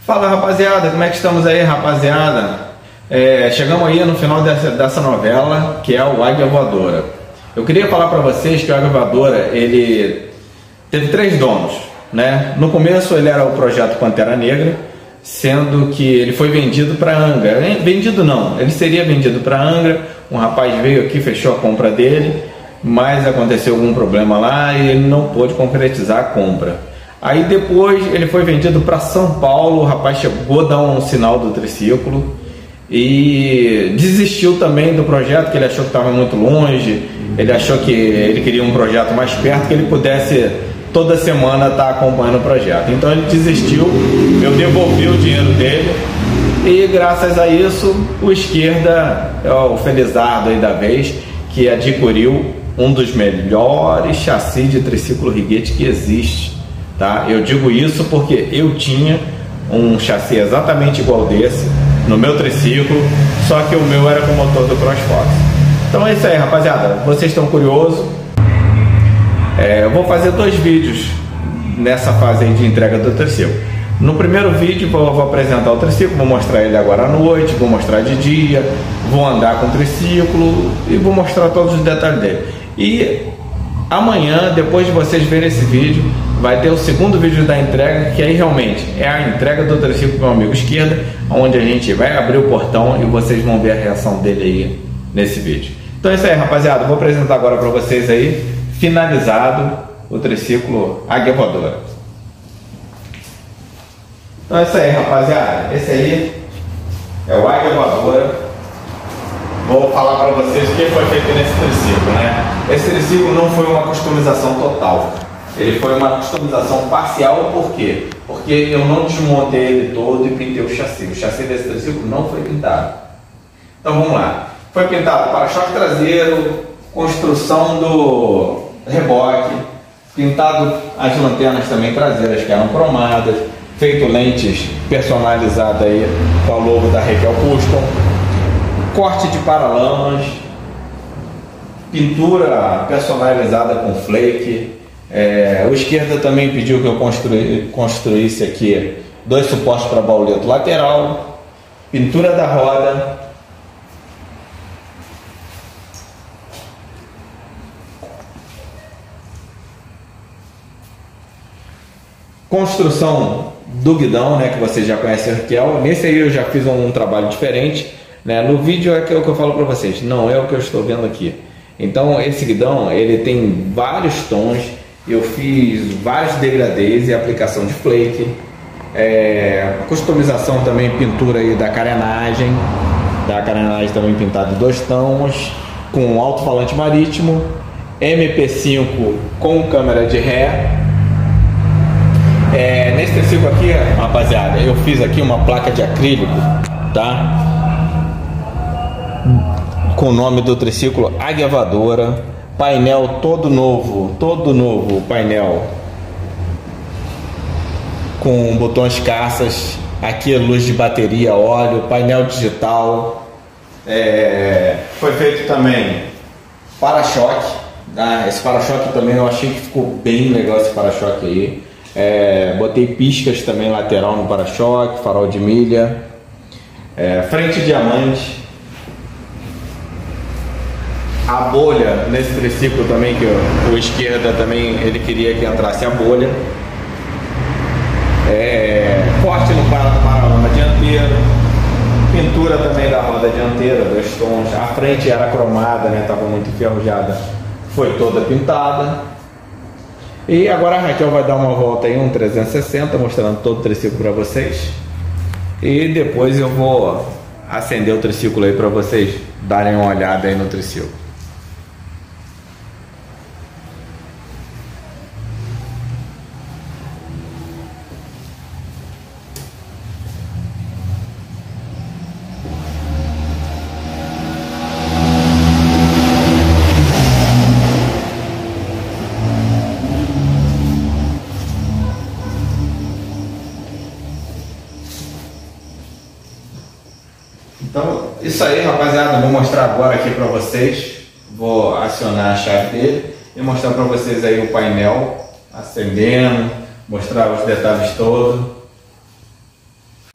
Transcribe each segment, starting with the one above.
Fala, rapaziada, como é que estamos aí, rapaziada? Chegamos aí no final dessa novela, que é o Águia Voadora. Eu queria falar para vocês que o Águia Voadora, ele teve 3 donos, né? No começo ele era o projeto Pantera Negra, sendo que ele foi vendido para Angra. Vendido não, ele seria vendido para Angra. Um rapaz veio aqui, fechou a compra dele, mas aconteceu algum problema lá e ele não pôde concretizar a compra. Aí depois ele foi vendido para São Paulo. O rapaz chegou a dar um sinal do triciclo e desistiu também do projeto, que ele achou que estava muito longe. Ele achou que ele queria um projeto mais perto, que ele pudesse toda semana estar acompanhando o projeto. Então ele desistiu, eu devolvi o dinheiro dele e graças a isso o Esquerda é o felizardo aí da vez, que adquiriu um dos melhores chassis de triciclo Righetti que existe. Tá? Eu digo isso porque eu tinha um chassi exatamente igual desse no meu triciclo, só que o meu era com motor do CrossFox. Então é isso aí, rapaziada. Vocês estão curiosos? Eu vou fazer 2 vídeos nessa fase aí de entrega do triciclo. No primeiro vídeo eu vou apresentar o triciclo, vou mostrar ele agora à noite, vou mostrar de dia, vou andar com o triciclo e vou mostrar todos os detalhes dele. E amanhã, depois de vocês verem esse vídeo, vai ter o segundo vídeo da entrega, que aí realmente é a entrega do triciclo para o amigo Esquerda, onde a gente vai abrir o portão e vocês vão ver a reação dele aí nesse vídeo. Então é isso aí, rapaziada. Vou apresentar agora para vocês aí, finalizado, o triciclo Águia Voadora. Então é isso aí, rapaziada. Esse aí é o Águia Voadora. Vou falar para vocês o que foi feito nesse triciclo, né? Esse triciclo não foi uma customização total. Ele foi uma customização parcial. Por quê? Porque eu não desmontei ele todo e pintei o chassi. O chassi desse triciclo não foi pintado. Então vamos lá. Foi pintado para-choque traseiro, construção do reboque, pintado as lanternas também traseiras, que eram cromadas, feito lentes personalizadas aí com o logo da Raquel Custom, corte de paralamas, pintura personalizada com flake. O Esquerda também pediu que eu construísse aqui 2 suportes para bauleto lateral, pintura da roda, construção do guidão, né, que você já conhece, Raquel. Nesse aí eu já fiz um trabalho diferente, né? No vídeo é o que eu falo para vocês, não é o que eu estou vendo aqui. Então esse guidão ele tem vários tons. Eu fiz vários degradês e aplicação de flake, customização também, pintura aí da carenagem também pintada em 2 tons, com alto-falante marítimo, MP5 com câmera de ré. Nesse triciclo aqui, rapaziada, eu fiz aqui uma placa de acrílico, tá? Com o nome do triciclo Águia Voadora. Painel todo novo painel com botões caças, aqui luz de bateria, óleo, painel digital. Foi feito também para-choque, tá? Esse para-choque também eu achei que ficou bem legal, esse para-choque aí. Botei piscas também lateral no para-choque, farol de milha, frente diamante. A bolha nesse triciclo também, que o Esquerda também ele queria que entrasse a bolha. Corte no paralama dianteiro, pintura também da roda dianteira, 2 tons. A frente era cromada, né? Estava muito enferrujada, foi toda pintada. E agora a Raquel vai dar uma volta aí, um 360, mostrando todo o triciclo para vocês. E depois eu vou acender o triciclo aí para vocês darem uma olhada aí no triciclo. Então, isso aí, rapaziada, vou mostrar agora aqui para vocês. Vou acionar a chave dele e mostrar para vocês aí o painel acendendo, mostrar os detalhes todos.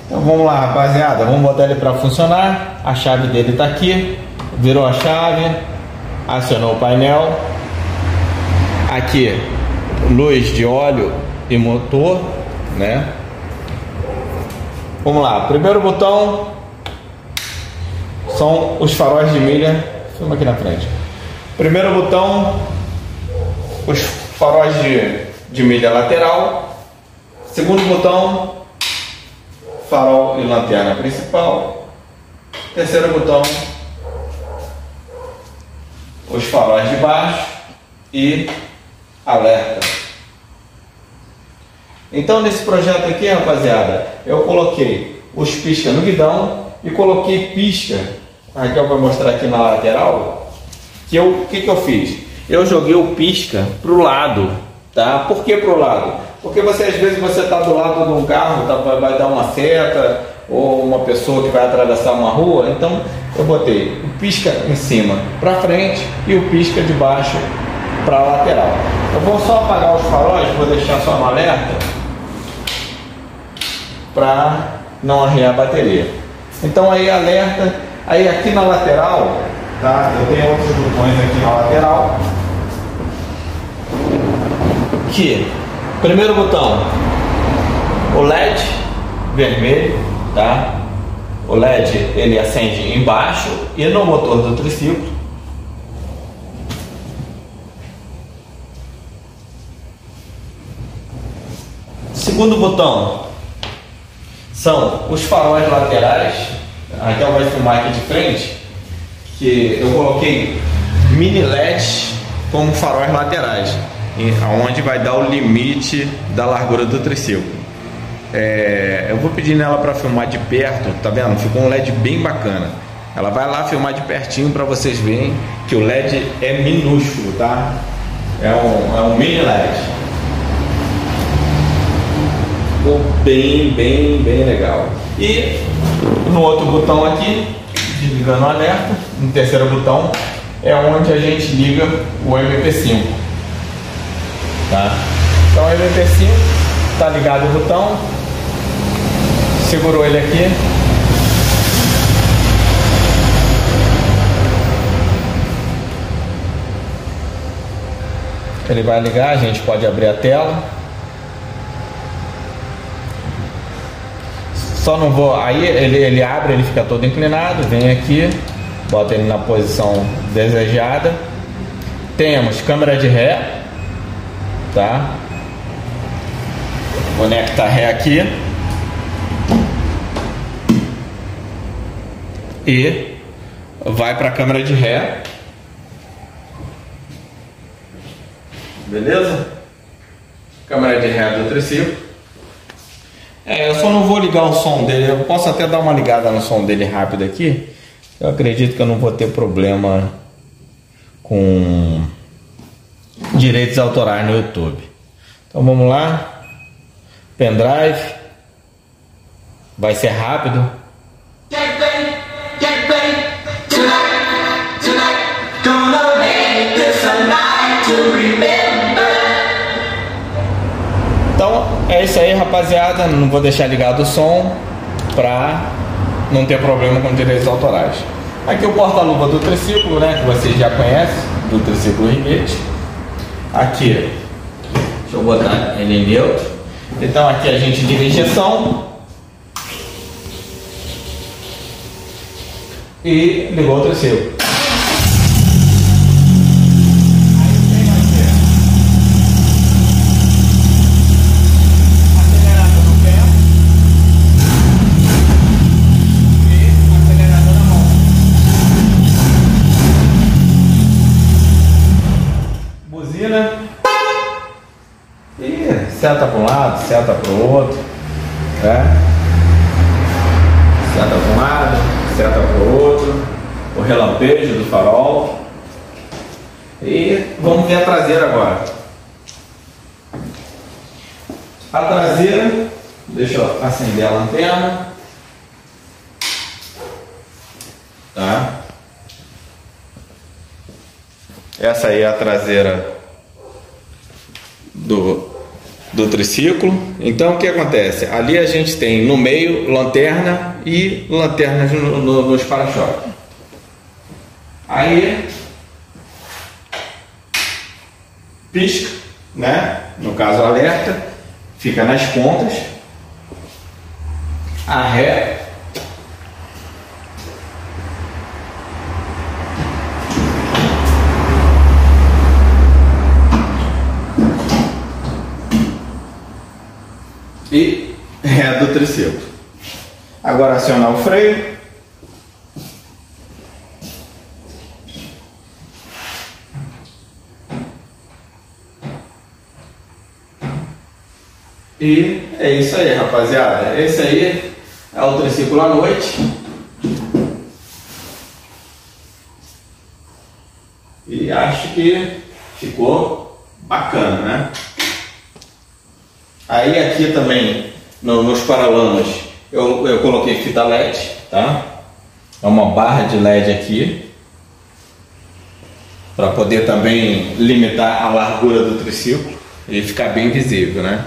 Então vamos lá, rapaziada, vamos botar ele para funcionar. A chave dele está aqui, virou a chave, acionou o painel. Aqui, luz de óleo e motor, né? Vamos lá, primeiro botão são os faróis de milha. Filma aqui na frente. Primeiro botão, os faróis de milha lateral. Segundo botão, farol e lanterna principal. Terceiro botão, os faróis de baixo e alerta. Então nesse projeto aqui, rapaziada, eu coloquei os pisca no guidão e coloquei pisca. A Raquel vai mostrar aqui na lateral. O que eu fiz? Eu joguei o pisca pro lado, tá? Por que pro lado? Porque às vezes você está do lado de um carro, vai dar uma seta, ou uma pessoa que vai atravessar uma rua. Então eu botei o pisca em cima para frente e o pisca de baixo para a lateral. Eu vou só apagar os faróis, vou deixar só no alerta para não arriar a bateria. Então aí alerta, aí aqui na lateral, tá? Eu tenho outros botões aqui na lateral. Que primeiro botão, o LED vermelho, tá? O LED ele acende embaixo e no motor do triciclo. Segundo botão são os faróis laterais. Aqui ela vai filmar aqui de frente, que eu coloquei mini LEDs como faróis laterais, aonde vai dar o limite da largura do triciclo. Eu vou pedir nela para filmar de perto, tá vendo? Ficou um LED bem bacana. Ela vai lá filmar de pertinho para vocês verem que o LED é minúsculo, tá? É um mini LED. Ficou bem legal. E no outro botão aqui, desligando o alerta, no terceiro botão, é onde a gente liga o MP5, tá? Então o MP5 tá ligado o botão, segurou ele aqui, ele vai ligar, a gente pode abrir a tela. Só não vou, aí ele abre, ele fica todo inclinado, vem aqui, bota ele na posição desejada. Temos câmera de ré, tá? Conecta ré aqui e vai para a câmera de ré, beleza? Câmera de ré do triciclo. Eu só não vou ligar o som dele. Eu posso até dar uma ligada no som dele rápido aqui. Eu acredito que eu não vou ter problema com direitos autorais no YouTube. Então vamos lá. Pendrive. Vai ser rápido. Então é isso aí, rapaziada. Não vou deixar ligado o som pra não ter problema com direitos autorais. Aqui o porta-luva do triciclo, né, que vocês já conhecem, do triciclo Riquete. Aqui, deixa eu botar ele em neutro. Então aqui a gente liga a injeção e ligou o triciclo. E seta para um lado, seta para o outro, né? Seta para um lado, seta para o outro, o relampejo do farol. E vamos ver a traseira agora. A traseira, deixa eu acender a lanterna, tá? Essa aí é a traseira do triciclo. Então o que acontece? Ali a gente tem no meio lanterna e lanternas nos para-choques. Aí pisca, né? No caso alerta, fica nas pontas. A ré e ré do triciclo. Agora acionar o freio. E é isso aí, rapaziada. Esse aí é o triciclo à noite. E acho que ficou bacana, né? Aí aqui também nos paralamas eu coloquei fita LED, tá? É uma barra de LED aqui para poder também limitar a largura do triciclo e ficar bem visível, né?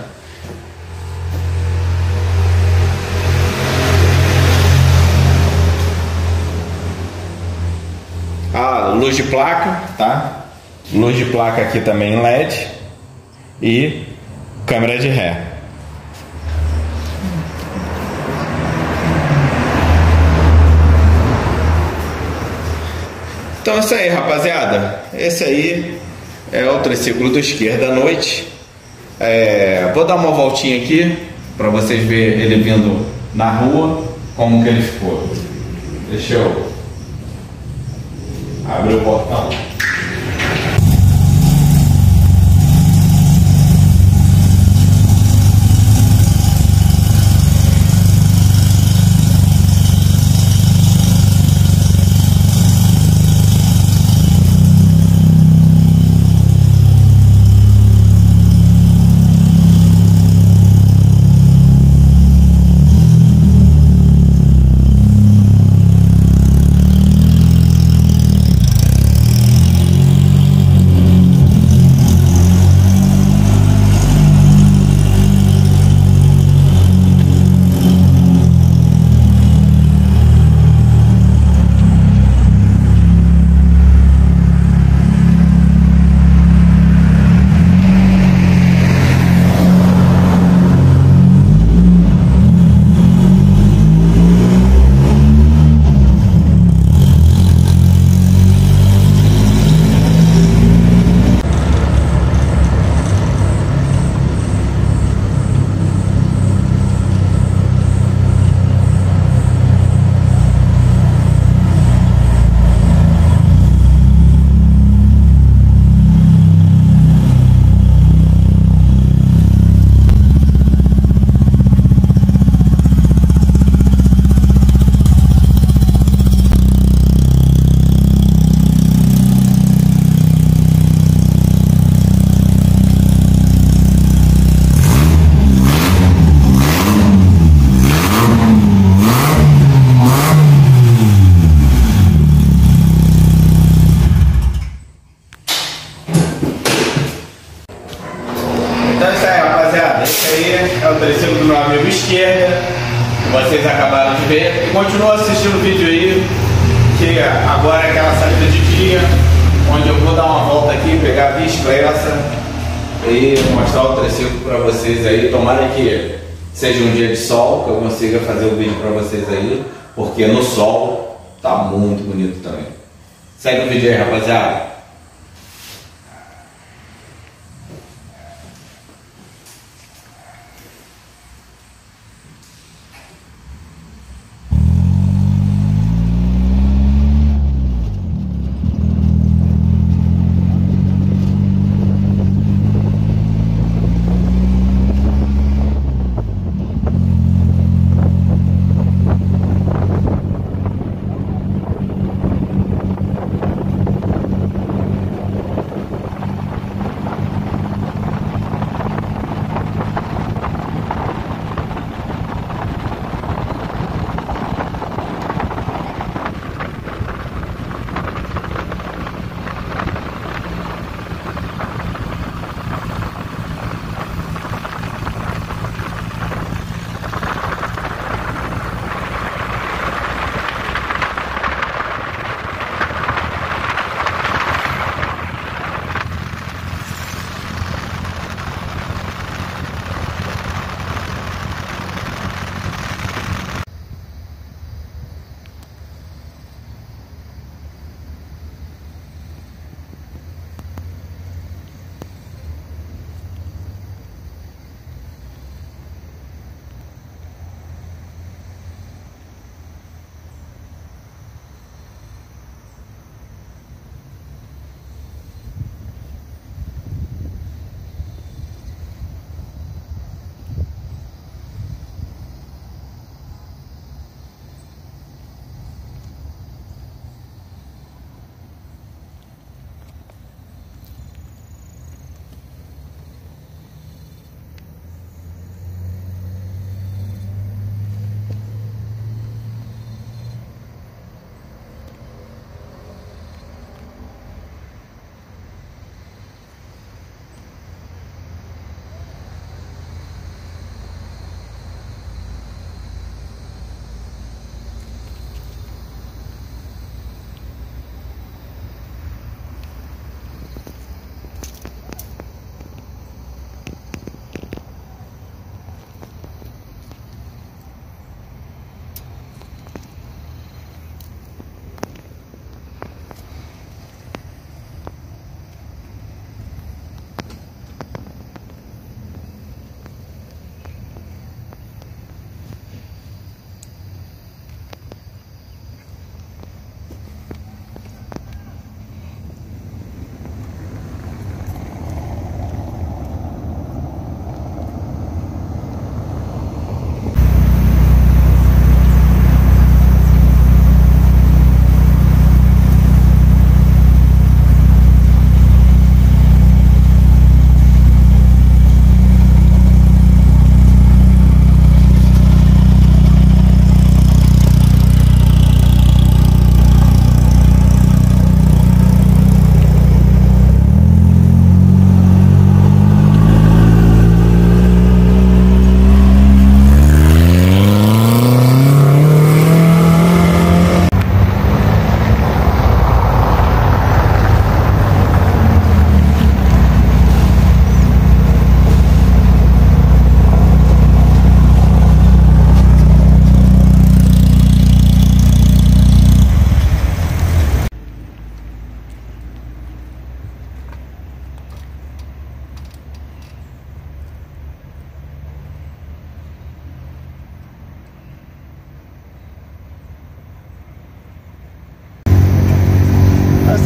A luz de placa, tá? Luz de placa aqui também em LED e câmera de ré. Então é isso aí, rapaziada. Esse aí é o triciclo do esquerda à noite. Vou dar uma voltinha aqui para vocês verem ele vindo na rua, como que ele ficou. Deixa eu abrir o portão. É o triciclo do meu amigo esquerda, que vocês acabaram de ver. E continua assistindo o vídeo aí, que agora é aquela saída de dia, onde eu vou dar uma volta aqui, pegar a via expressa e mostrar o triciclo para vocês aí. Tomara que seja um dia de sol, que eu consiga fazer o vídeo para vocês aí, porque no sol tá muito bonito também. Segue o vídeo aí, rapaziada.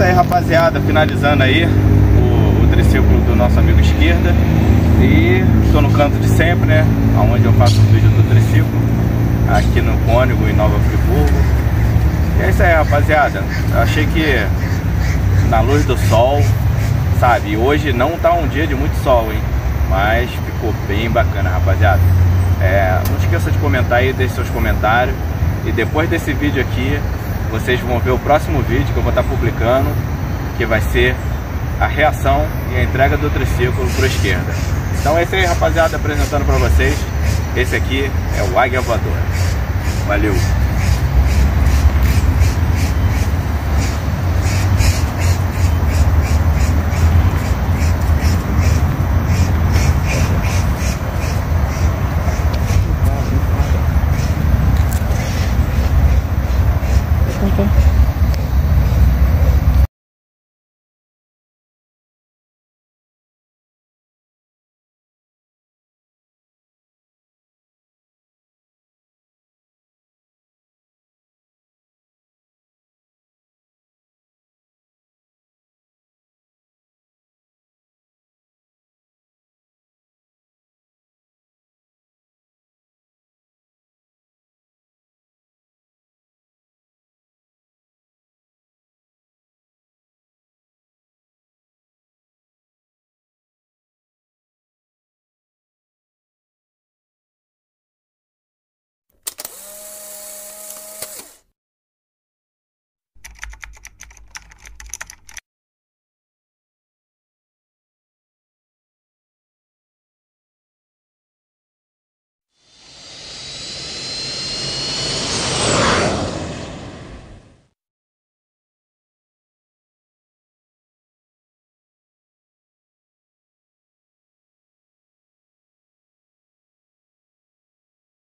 isso aí, rapaziada, finalizando aí o triciclo do nosso amigo Esquerda. E estou no canto de sempre, né, onde eu faço o vídeo do triciclo, aqui no Cônego, em Nova Friburgo. E é isso aí, rapaziada. Eu achei que na luz do sol, sabe, hoje não tá um dia de muito sol, hein, mas ficou bem bacana, rapaziada. Não esqueça de comentar aí, deixe seus comentários. E depois desse vídeo aqui, vocês vão ver o próximo vídeo que eu vou estar publicando, que vai ser a reação e a entrega do triciclo pro Esquerda. Então é isso aí, rapaziada, apresentando para vocês. Esse aqui é o Águia Voadora. Valeu!